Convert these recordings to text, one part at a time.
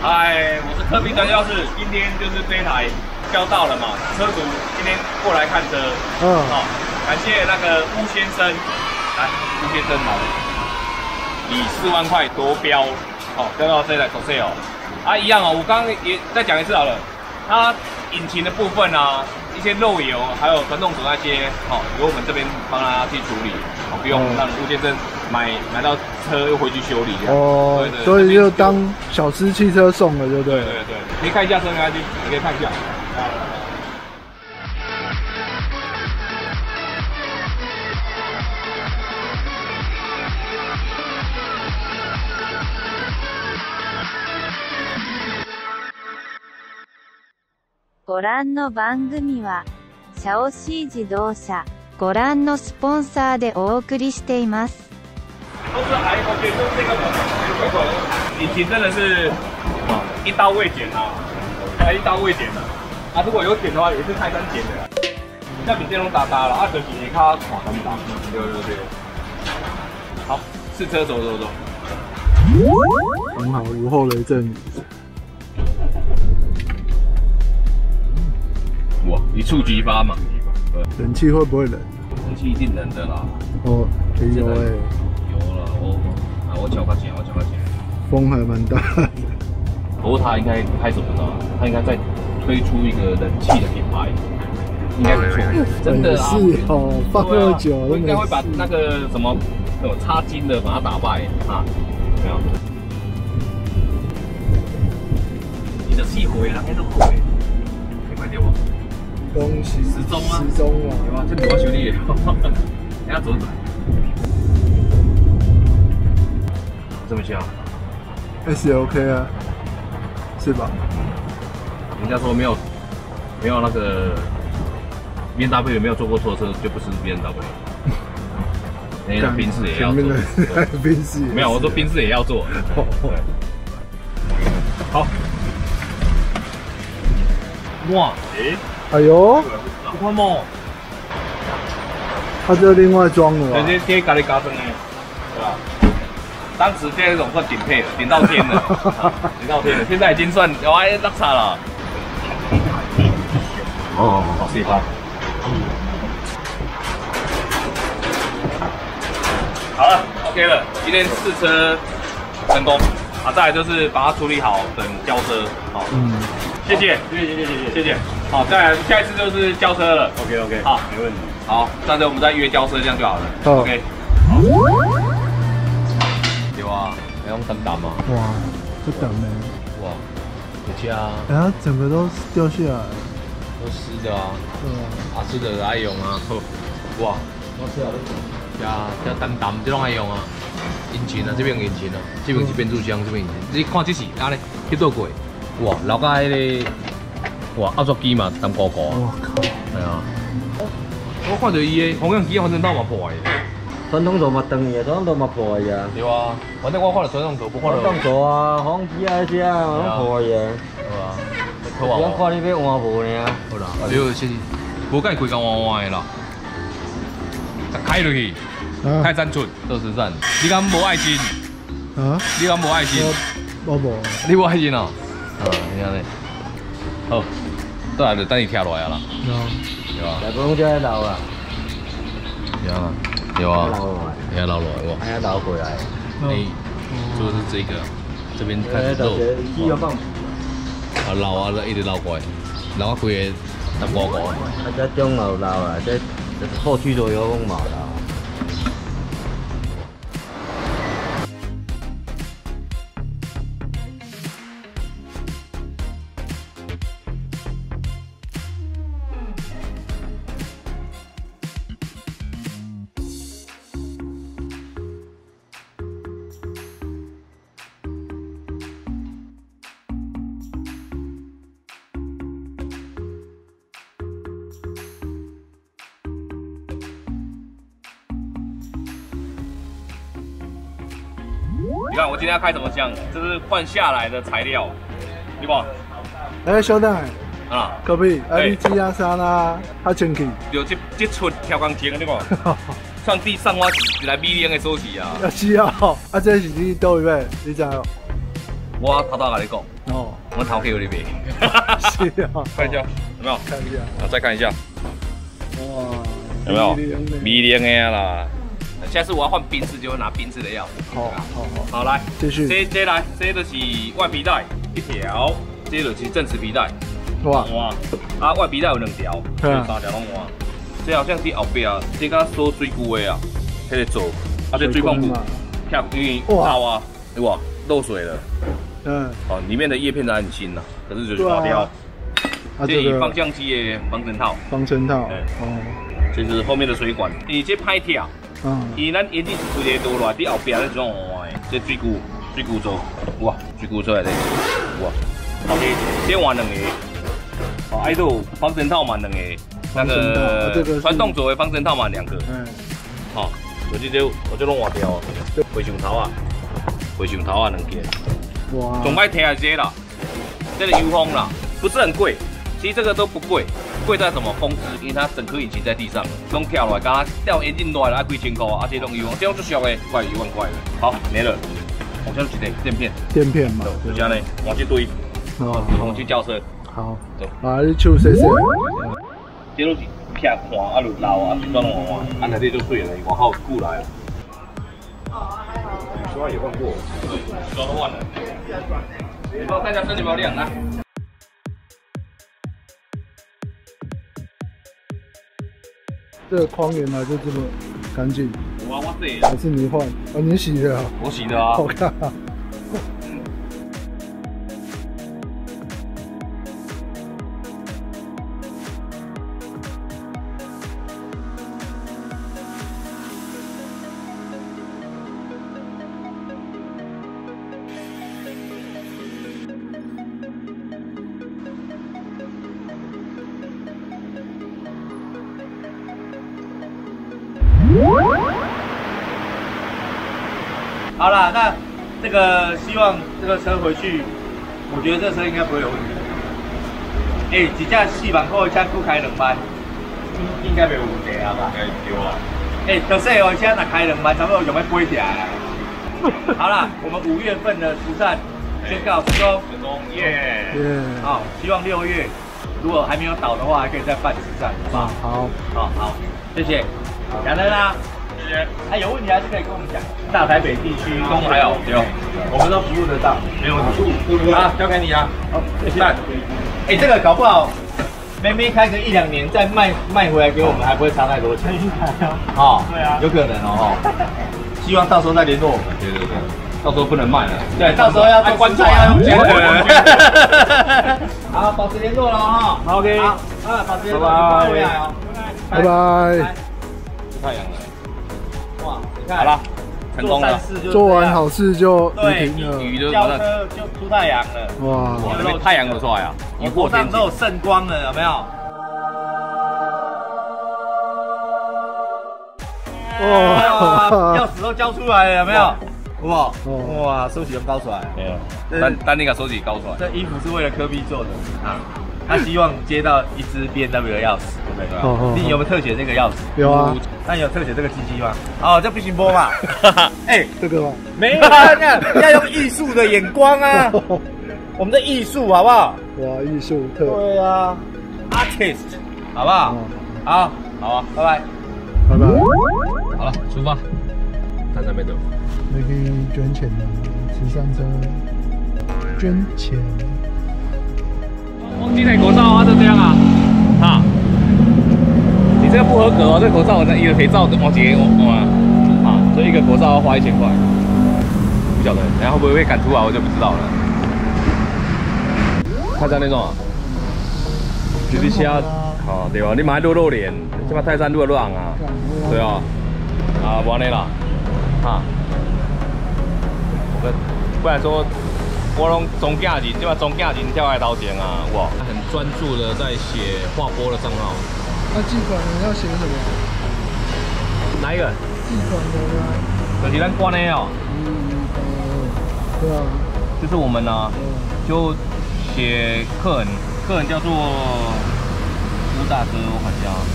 嗨，我是特聘专教室，今天就是这台交到了嘛，车主今天过来看车，好，感谢那个巫先生，来，巫先生来，以4万块夺标，好，交到这台 Corsair， 啊，一样哦，我刚刚也再讲一次好了，它引擎的部分啊，一些漏油，还有传动轴那些，好，由我们这边帮他去处理，好，不用让巫先生买到车又回去修理这样。哦，对对， 所以就当小吃汽车送了，对不对？ 对对对，你看一下车没关系，你可以看一下。 ご覧の番組はシャオシー自動車ご覧のスポンサーでお送りしています。 都是还 OK， 就是这个引擎真的是一刀未剪啊，一刀未剪的啊。如果有剪的话，也是开山剪的，那比电动大了啊，就是你看它垮很大。对对对。好，试车走。 很好，午后雷阵雨。 哇，一触即发嘛。对。 冷气会不会冷？ 冷气一定冷的啦。 哦，有哎。 有了，我脚快剪。 风还蛮大的。 不过他应该开什么呢？他应该再推出一个冷气的品牌，应该不错。真的啊。 是哦，放那么久， 我应该会把那个什么插金的把它打败啊！没有。你的气回了，那都回，你快点我。 恭喜时钟啊！ 时钟啊！ 有啊，这女娲兄弟，人家走。这么香 ？SLK 啊，是吧？ 人家说没有那个 BMW 没有坐过错车就不是 BMW。那宾士也要做， 宾士没有，我说宾士也要做。好，哇， 哎呦， 你看嘛， 它就另外装了吧？ 直接咖喱咖啡的，对吧？当时这种算顶配了，顶到天了，顶到天了。现在已经算落差了。好，4趴。好了 ，OK 了，今天试车成功啊！再来就是把它处理好，等交车。好，谢谢。好，再来下一次就是交车了。OK， 好，没问题。好，下次我们再约交车，这样就好了。OK。有啊，那种等嘛。 哇，这等呢？ 哇，有加。 然后整个都掉下来， 都湿的啊。 对啊，湿的爱用啊。哇，我吃了。加淡这种爱用啊。引擎啊，这边引擎啊，这边是变速箱，这边引擎。你看这是安尼，去倒过。哇，老个迄个，哇，压缩机嘛，淡高高啊。 我靠！ 系啊。我看到伊的方向机反正倒嘛破的。 传动轴嘛断去啊，传动轴嘛破去啊。 对啊，反正我看到传动轴，不看到。 传动轴啊，方向机啊那些啊，拢破去啊。 对啊。好啊。 我看你要换无呢。 好啦，没有，是无介规工换换的啦。开落去，开3寸，20站。你敢无爱心？ 啊？ 你敢无爱心？ 我无。 你无爱心哦？啊，你看咧。好，倒来就等伊跳落来啦。对吧？ 大部分就爱流啊。 有啊。 流落来。 你看流落来哇？ 哎呀，流过来。 你做的是这个，这边开始漏。啊，流啊，一直流过来，流啊，规个淡薄薄。 啊，这中流流啊，这后驱都有风毛流。 你看我今天要开什么箱？这是换下来的材料，对吧？ 哎，小弟， 啊， 可不可以？你这样衫啊，较清气。 就这出挑工钱，对吧？上帝送我一来米零的锁匙啊！ 是啊，啊，这是你倒位买？你知哦？ 我偷偷跟你讲， 哦， 我们头壳有点美。 是啊， 看一下有没有？ 看一下， 再看一下， 哇， 有没有？ 迷迷恋的啦。下次我要换宾士，就会拿宾士的钥匙。好，来， 继续。 这来，这就是外皮带一条，这就是正时皮带。哇，啊，外皮带有2条，这3条拢换。这好像伫后壁啊，这甲锁水库的啊，迄个做，啊，这水管部跳，因为大啊，对吧？漏水了。哦，里面的叶片还很新呐，可是就是发掉。这是方向机的防尘套。 防尘套。 这是后面的水管，伊这歹跳。伊咱眼镜是规个倒落，伫后壁咧种换的，这水库做，哇，水库出来的，哇，后面先换2个，哦，爱都防尘套嘛2个，那个传动轴的防尘套嘛2个，好，所以我就拢换掉，回上头啊2件，哇，总歹摕这啦，这个油封啦，不是很贵，其实这个都不贵。贵在什么？风值，因为它整颗引擎在地上，拢跳来，刚掉眼镜落来，几千块啊！而且拢油，这种就俗的，快1万块了。好，没了。我现在几台垫片？垫片嘛。就这样呢，我去堆。我去叫车。好，走。啊，你手洗洗。这都是劈看啊，就老啊，就装换，啊内底就水了，往后过来了。刷也换过，刷都换了。你帮我看一下身体有没有亮啊？ 这个框原来就这么干净。 我洗。 还是你换？啊，你洗的啊？ 我洗的啊。 好看。 好啦，那这个希望这个车回去，我觉得这车应该不会有问题。一架4万块的车够开2班，应该没有问题啊吧？对啊。就是哦，现在若开2班，差不多用要8条啊。好啦，我们5月份的初赛宣告成功，耶！好，希望6月如果还没有倒的话，还可以再办初赛，好不好？好，谢谢。讲真啦。有问题还是可以跟我们讲。大台北地区都还好，有， 我们都服务得到， 没有问题。好，交给你啊。好，谢谢。 这个搞不好，妹开个1-2年再卖回来给我们，还不会差太多钱。对啊，有可能哦。希望到时候再联络我们。 对，到时候不能卖了。 对，到时候要关注，要用钱的。 好，保持联络了哈。OK。好，保持联络，拜拜。 拜拜。 太阳了。 哇，你看， 好了，成功了， 做完好事就雨停了， 雨就轿车就出太阳了， 哇， 那边太阳有出来啊，雨过天晴都有圣光了，有没有？哇，钥匙都交出来了，有没有？哇，收起都高出来， 没有，单那个收起高出来， 这衣服是为了科比做的啊。他希望接到一支 BMW 的钥匙，对不对？你有没有特写这个钥匙？ 有啊。 那你有特写这个机器吗？哦，这不行播嘛。 这个吗？ 没有啊，要用艺术的眼光啊。我们的艺术好不好？ 哇，艺术特。 对啊 ，artist， 好不好？好啊，拜拜。 拜拜。 好了，出发。站在那边等。 那可以捐钱的，慈善车捐钱。 忘记戴口罩啊，就这样啊，你这个不合格哦，这个口罩一个肥皂往几所以一个口罩要花1000块，不晓得，然后会不会被赶出来我就不知道了。泰山那种啊，就是虾，对吧？你买露脸，起码泰山路的路啊，对啊，不然啦，不然说。我拢中假人，即嘛中假人跳来头前啊，哇！很专注的在写划拨的账号。 那寄款人要写什么？ 哪一个？ 寄款人啊。 就是咱关的哦。 对啊。 就是我们呢，就写客人叫做吴大哥，我看一下。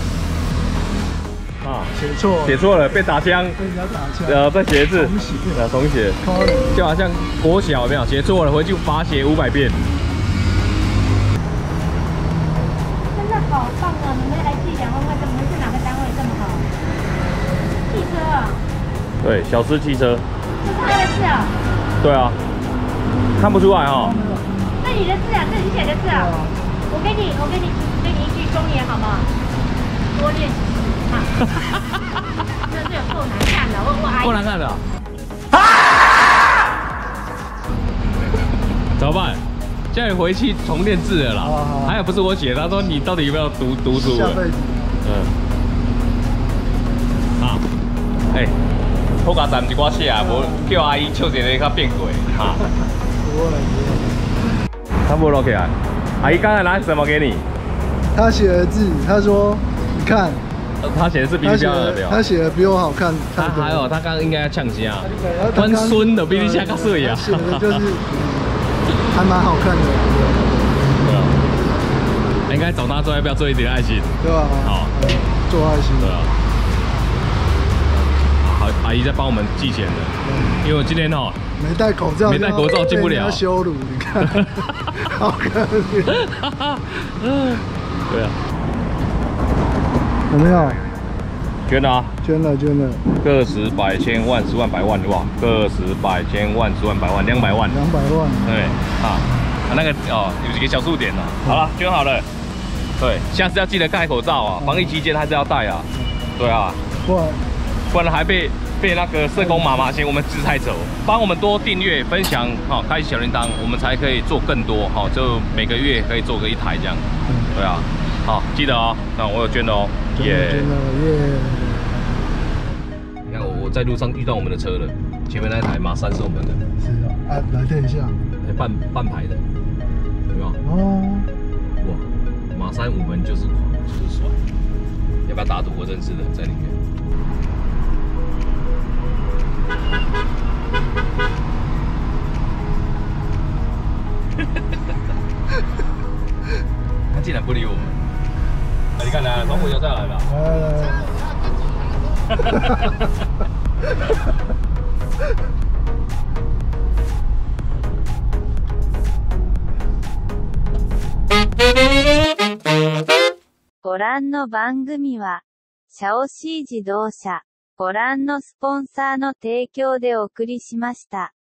写错了，被打枪，被人家打枪，再写一次，重写，就好像国小有没有写错了，回去罚写500遍， 好棒哦！你们来去讲问看，你们是哪个单位这么好？汽车啊？ 对，小吃汽车。 这是他的字啊？ 对啊，看不出来哈。 那你的字啊，这是你写的字啊？我给你一句忠言好吗？多练习啊！这有够难看的，我阿姨。 够难看的。怎么办？叫你回去重练字了啦。还有不是我写，他说你到底有没有读书？ 下辈子。 啊，哎，好甲站一寡写啊，无叫阿姨笑一个较变过哈。他不落起来。阿姨刚才拿什么给你？ 他写的字，他说，你看。 他写的是比你漂亮的， 他写的比我好看。 他还有，他刚刚应该要呛虾，关孙的比你虾较水啊。 写的就是还蛮好看的。 对啊，应该找他做，要不要做一点爱心？ 对吧？好，做爱心。 对啊。好，阿姨在帮我们寄钱的，因为我今天哦没戴口罩， 进不了， 羞辱，你看，好可怜。 对啊。 有没有？ 捐了啊！ 捐了。 个十百千万十万百万哇！个十百千万十万百万200万。200 万。对啊，那个哦，有几个小数点呢。好了，捐好了。对，下次要记得戴口罩啊，防疫期间还是要戴啊。对啊，不然还被那个社工妈妈嫌我们字太丑。帮我们多订阅、分享，好，开启小铃铛，我们才可以做更多，好，就每个月可以做个1台这样。对啊。好，记得哦，那我有捐的哦，耶！你看我在路上遇到我们的车了，前面那台马3是我们的。是啊，来看一下， 半排的，有没有？哦，哇，马3我们就是狂，就是帅，要不要打赌？我认识的在里面。他竟然不理我们。你看来，从火车站来了。 ご覧の番組は、シャオシー自動車、ご覧のスポンサーの提供でお送りしました。